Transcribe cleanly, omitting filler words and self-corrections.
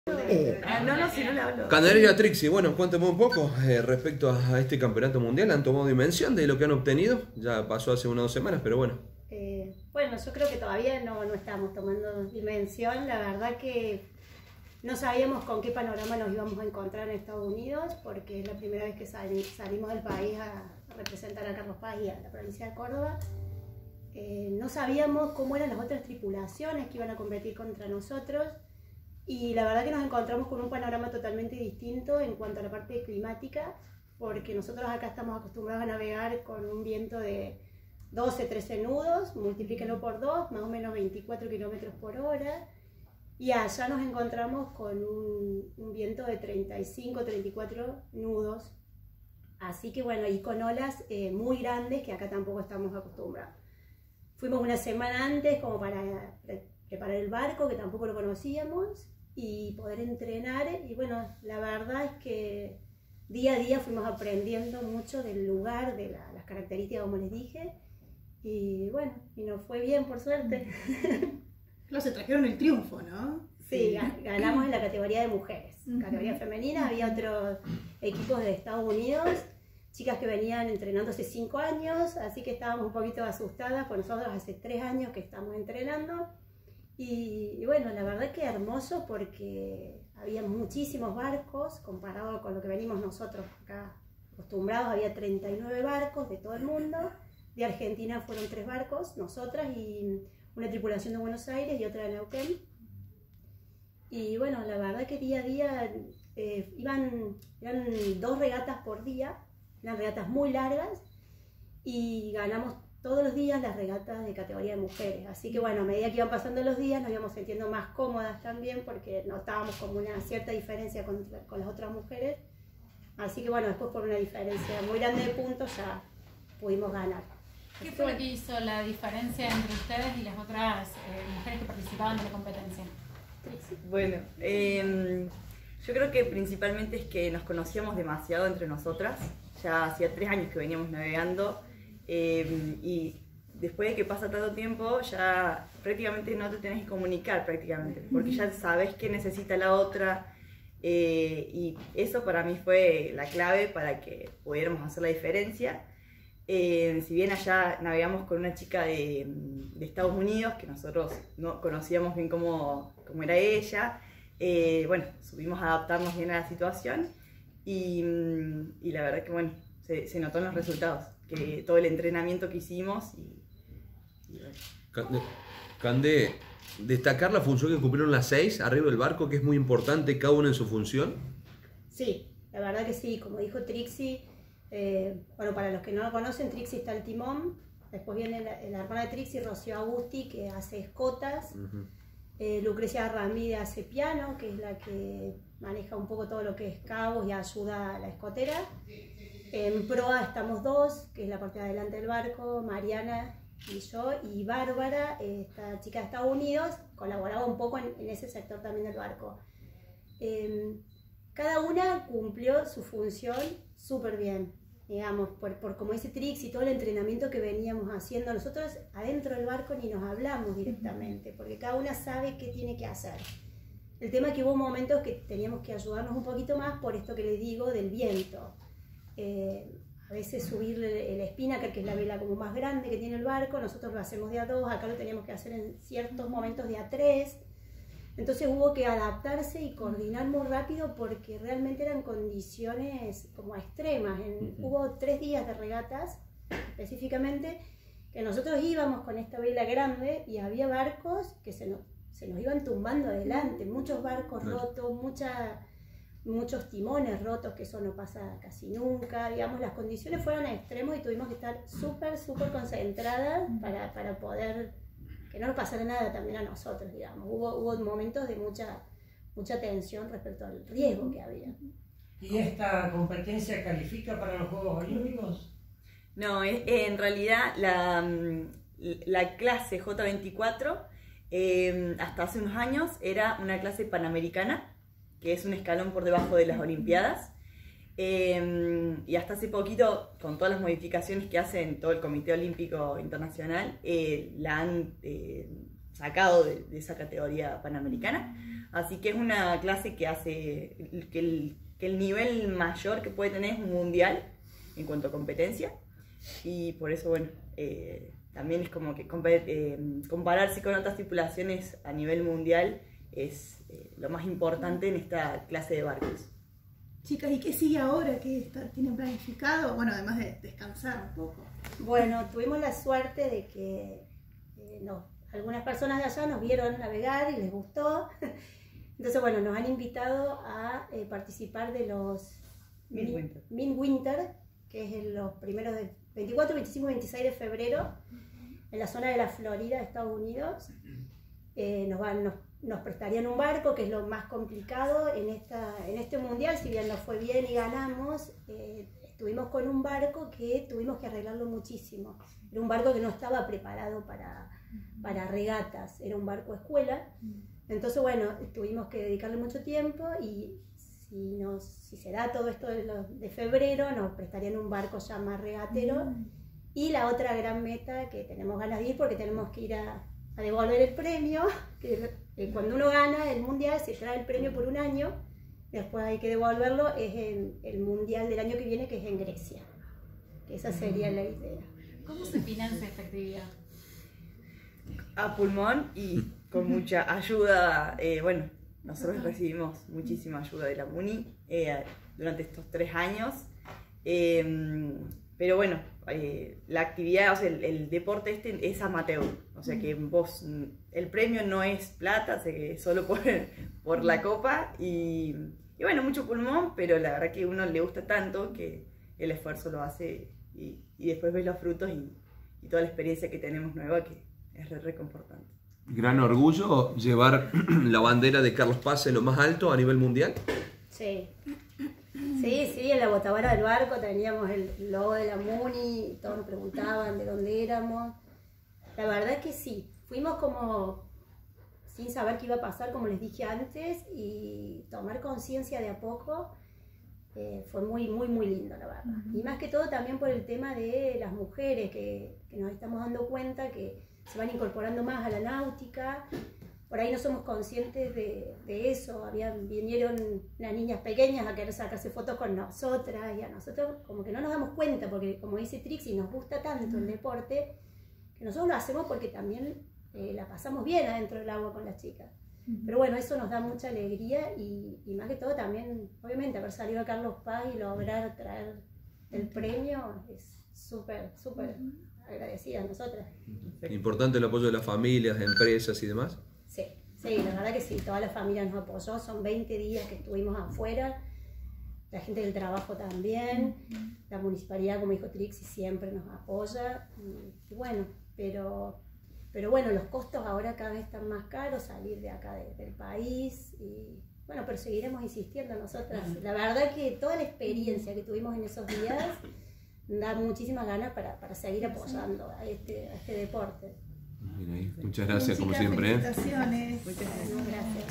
No, si no le hablo. Candelaria, Trixie, bueno, cuéntame un poco respecto a este campeonato mundial. ¿Han tomado dimensión de lo que han obtenido? Ya pasó hace unas 2 semanas, pero bueno. Bueno, yo creo que todavía no estamos tomando dimensión. La verdad que no sabíamos con qué panorama nos íbamos a encontrar en Estados Unidos, porque es la primera vez que salimos del país a representar a Carlos Paz y a la provincia de Córdoba. No sabíamos cómo eran las otras tripulaciones que iban a competir contra nosotros. Y la verdad que nos encontramos con un panorama totalmente distinto en cuanto a la parte climática, porque nosotros acá estamos acostumbrados a navegar con un viento de 12, 13 nudos, multiplíquenlo por 2, más o menos 24 kilómetros por hora. Y allá nos encontramos con un viento de 35, 34 nudos. Así que bueno, y con olas muy grandes que acá tampoco estamos acostumbrados. Fuimos una semana antes como para preparar el barco, que tampoco lo conocíamos, y poder entrenar. Y bueno, la verdad es que día a día fuimos aprendiendo mucho del lugar, de las características, como les dije. Y bueno, y nos fue bien, por suerte. Claro, se trajeron el triunfo, ¿no? Sí, ganamos en la categoría de mujeres. Categoría femenina, había otros equipos de Estados Unidos, chicas que venían entrenando hace 5 años, así que estábamos un poquito asustadas, pues nosotros hace 3 años que estamos entrenando. Y bueno, la verdad que hermoso, porque había muchísimos barcos comparado con lo que venimos nosotros acá acostumbrados. Había 39 barcos de todo el mundo. De Argentina fueron 3 barcos, nosotras y una tripulación de Buenos Aires y otra de Neuquén. Y bueno, la verdad que día a día eran 2 regatas por día, eran regatas muy largas, y ganamos todos los días las regatas de categoría de mujeres. Así que bueno, a medida que iban pasando los días nos íbamos sintiendo más cómodas también, porque notábamos como una cierta diferencia con las otras mujeres. Así que bueno, después por una diferencia muy grande de puntos ya pudimos ganar. ¿Qué fue lo que hizo la diferencia entre ustedes y las otras mujeres que participaban de la competencia? Bueno, yo creo que principalmente es que nos conocíamos demasiado entre nosotras. Ya hacía 3 años que veníamos navegando, y después de que pasa tanto tiempo ya prácticamente no te tenés que comunicar prácticamente, porque ya sabes qué necesita la otra, y eso para mí fue la clave para que pudiéramos hacer la diferencia. Si bien allá navegamos con una chica de Estados Unidos, que nosotros no conocíamos bien cómo era ella, bueno, supimos adaptarnos bien a la situación, y la verdad que bueno, se notó en los resultados, que todo el entrenamiento que hicimos bueno. Cande, destacar la función que cumplieron las 6 arriba del barco, que es muy importante, cada una en su función. Sí, la verdad que sí, como dijo Trixie. Bueno, para los que no lo conocen, Trixie está al timón, después viene la hermana de Trixie, Rocío Agusti, que hace escotas, Lucrecia Ramírez hace piano, que es la que maneja un poco todo lo que es cabos y ayuda a la escotera. En proa estamos 2, que es la parte de adelante del barco, Mariana y yo, y Bárbara, esta chica de Estados Unidos, colaboraba un poco en ese sector también del barco. Cada una cumplió su función súper bien, digamos, por como dice Trix, y todo el entrenamiento que veníamos haciendo. Nosotros adentro del barco ni nos hablamos directamente, porque cada una sabe qué tiene que hacer. El tema es que hubo momentos que teníamos que ayudarnos un poquito más por esto que les digo del viento. A veces subir el spinnaker, que es la vela como más grande que tiene el barco, nosotros lo hacemos de a 2, acá lo teníamos que hacer en ciertos momentos de a 3. Entonces hubo que adaptarse y coordinar muy rápido, porque realmente eran condiciones como extremas. Hubo 3 días de regatas específicamente, que nosotros íbamos con esta vela grande y había barcos que se nos iban tumbando adelante, muchos barcos rotos, muchos timones rotos, que eso no pasa casi nunca. Digamos, las condiciones fueron a extremos y tuvimos que estar súper concentradas para poder que no nos pasara nada también a nosotros, digamos. Hubo momentos de mucha tensión respecto al riesgo que había. ¿Y esta competencia califica para los Juegos Olímpicos? No, en realidad la clase J24 hasta hace unos años era una clase panamericana, que es un escalón por debajo de las Olimpiadas, y hasta hace poquito, con todas las modificaciones que hacen todo el Comité Olímpico Internacional, la han sacado de esa categoría panamericana. Así que es una clase que hace que el nivel mayor que puede tener es un mundial en cuanto a competencia. Y por eso, bueno, también es como que compararse con otras tripulaciones a nivel mundial es lo más importante en esta clase de barcos. Chicas, ¿y qué sigue ahora? ¿Qué tienen planificado? Bueno, además de descansar un poco. Bueno, tuvimos la suerte de que algunas personas de allá nos vieron navegar y les gustó. Entonces, bueno, nos han invitado a participar de los Midwinter, que es en los primeros del 24, 25 y 26 de febrero, en la zona de la Florida, de Estados Unidos. Nos prestarían un barco, que es lo más complicado en este mundial. Si bien nos fue bien y ganamos, estuvimos con un barco que tuvimos que arreglarlo muchísimo. Era un barco que no estaba preparado para regatas, era un barco escuela. Entonces, bueno, tuvimos que dedicarle mucho tiempo y si se da todo esto de febrero, nos prestarían un barco ya más regatero. Y la otra gran meta que tenemos ganas de ir, porque tenemos que ir a devolver el premio, que cuando uno gana el mundial se trae el premio por un año, después hay que devolverlo, es en el mundial del año que viene, que es en Grecia. Que esa sería la idea. ¿Cómo se financia esta actividad? A pulmón y con mucha ayuda. Bueno, nosotros recibimos muchísima ayuda de la MUNI durante estos 3 años. Pero bueno, la actividad, o sea, el deporte es amateur. O sea que el premio no es plata, o sea que es solo por la copa. Y bueno, mucho pulmón, pero la verdad que a uno le gusta tanto que el esfuerzo lo hace y después ves los frutos y toda la experiencia que tenemos nueva, que es reconfortante. Gran orgullo llevar la bandera de Carlos Paz en lo más alto a nivel mundial. Sí, en la botavara del barco teníamos el logo de la MUNI, todos nos preguntaban de dónde éramos. La verdad es que sí, fuimos como sin saber qué iba a pasar, como les dije antes, y tomar conciencia de a poco fue muy, muy, muy lindo, la verdad. Y más que todo también por el tema de las mujeres, que nos estamos dando cuenta que se van incorporando más a la náutica. Por ahí no somos conscientes de eso. Vinieron unas niñas pequeñas a querer sacarse fotos con nosotras, y a nosotros como que no nos damos cuenta, porque como dice Trixie, nos gusta tanto el deporte, que nosotros lo hacemos porque también la pasamos bien adentro del agua con las chicas. Pero bueno, eso nos da mucha alegría y más que todo también, obviamente, haber salido a Carlos Paz y lograr traer el premio es súper, súper agradecida a nosotras. Importante el apoyo de las familias, de empresas y demás. Sí, la verdad que sí, toda la familia nos apoyó, son 20 días que estuvimos afuera, la gente del trabajo también, la municipalidad, como dijo Trixie, siempre nos apoya, y bueno, pero bueno, los costos ahora cada vez están más caros, salir de acá del país, y bueno, pero seguiremos insistiendo nosotras. La verdad que toda la experiencia que tuvimos en esos días da muchísimas ganas para seguir apoyando a este deporte. Muchas gracias, como siempre. Felicitaciones. Muchas gracias. Gracias.